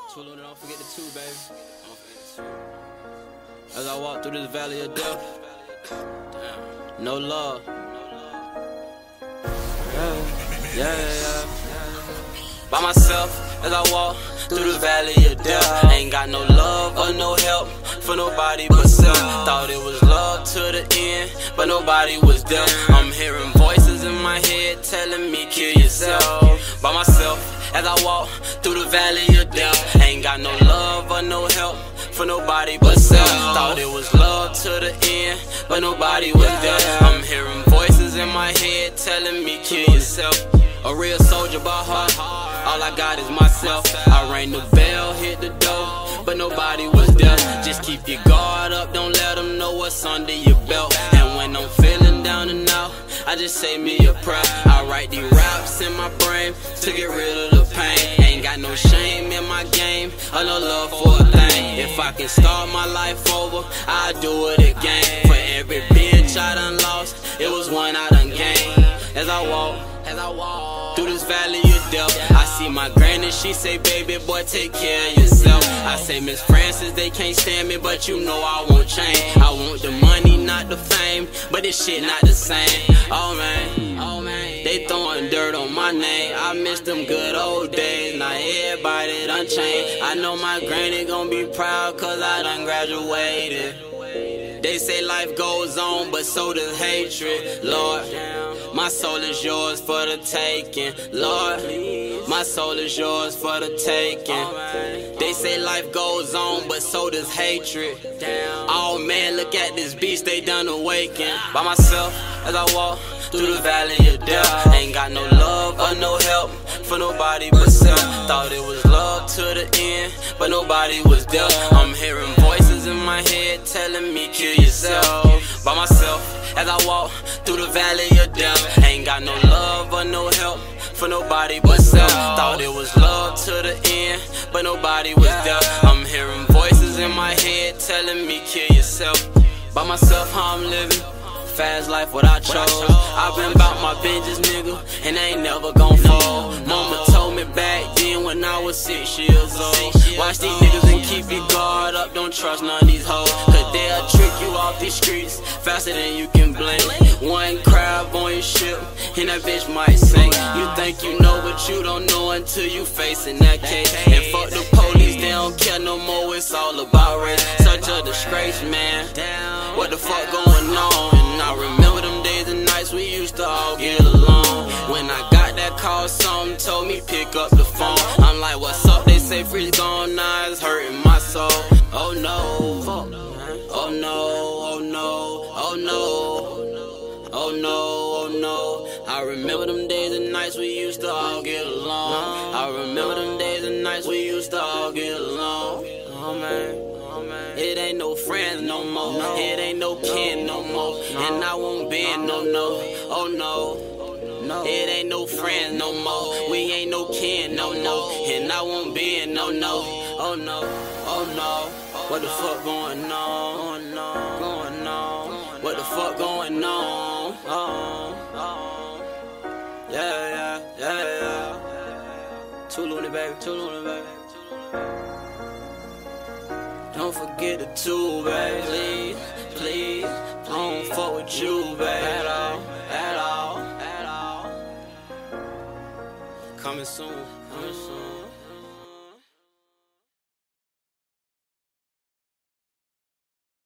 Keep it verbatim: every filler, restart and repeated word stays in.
Too long, don't forget the two, baby. Don't forget the two. As I walk through this valley of death, damn, no love. Yeah, yeah, yeah. By myself, as I walk through the valley of death, ain't got no love or no help for nobody but self. Thought it was love to the end, but nobody was there. I'm hearing voices in my head telling me kill yourself. By myself, as I walk through the valley of death, ain't got no love or no help for nobody but self. Thought it was love to the end, but nobody was there. I'm hearing voices in my head telling me kill yourself. A real soldier by heart, all I got is myself. I rang the bell, hit the door, but nobody was there. Just keep your guard up, don't let them know what's under your belt. And when I'm feeling down and out, I just say me a prayer. I write these raps in my brain to get rid of the pain. Ain't got no shame in my game, or no love for a thing. If I can start my life over, I'll do it again. For every bitch I done lost, it was one I done gained. As I walk, as I walk through this valley of death, I see my granny, she say, baby boy, take care of yourself. I say, Miss Francis, they can't stand me, but you know I won't change. I want the money, not the fame, but this shit not the same. Oh man, oh man, they throwing dirt on my name. I miss them good old days, now everybody done changed. I know my granny gon' be proud, cause I done graduated. They say life goes on, but so does hatred. Lord, my soul is yours for the taking. Lord, my soul is yours for the taking. They say life goes on, but so does hatred. Oh man, look at this beast, they done awaken. By myself, as I walk through the valley of death, ain't got no love or no help for nobody but self. Thought it was love to the end, but nobody was there. I'm hearing voices in my head telling me kill yourself. By myself, as I walk through the valley of death, ain't got no love or no help for nobody but self. Thought it was love to the end, but nobody was there. I'm hearing voices in my head telling me kill yourself. By myself, how I'm living, fast life what I chose. I've been about my vengeance, nigga, and I ain't never gon' fall. Mama told me back then when I was six years old, watch these niggas and keep your guard up, don't trust none of these hoes, cause they'll trick you off these streets faster than you can blink. One crab on your ship, and that bitch might sink. You think you know, but you don't know until you facing that case. And fuck the police, they don't care no more, it's all about race. Such a disgrace, man, what the fuck going on? I remember them days and nights we used to all get along. When I got that call, something told me pick up the phone. I'm like, what's up? They say freeze gone, now it's hurting my soul. Oh no, oh no, oh no, oh no, oh no, oh no. I remember them days and nights we used to all get along. I remember them days and nights we used to all get along. Oh man, it ain't no friends no more, it ain't no kin no more, and I won't bend no no, oh no, it ain't no friends no more, we ain't no kin no no, and I won't bend no no, oh no, oh no, what the fuck going on, going on, what the fuck going on, oh, yeah, yeah, yeah, yeah, too loony baby, too loony baby. Don't forget the two, babe. Please, please, I don't fuck with you, babe. At all, at all, at all. Coming soon, coming soon.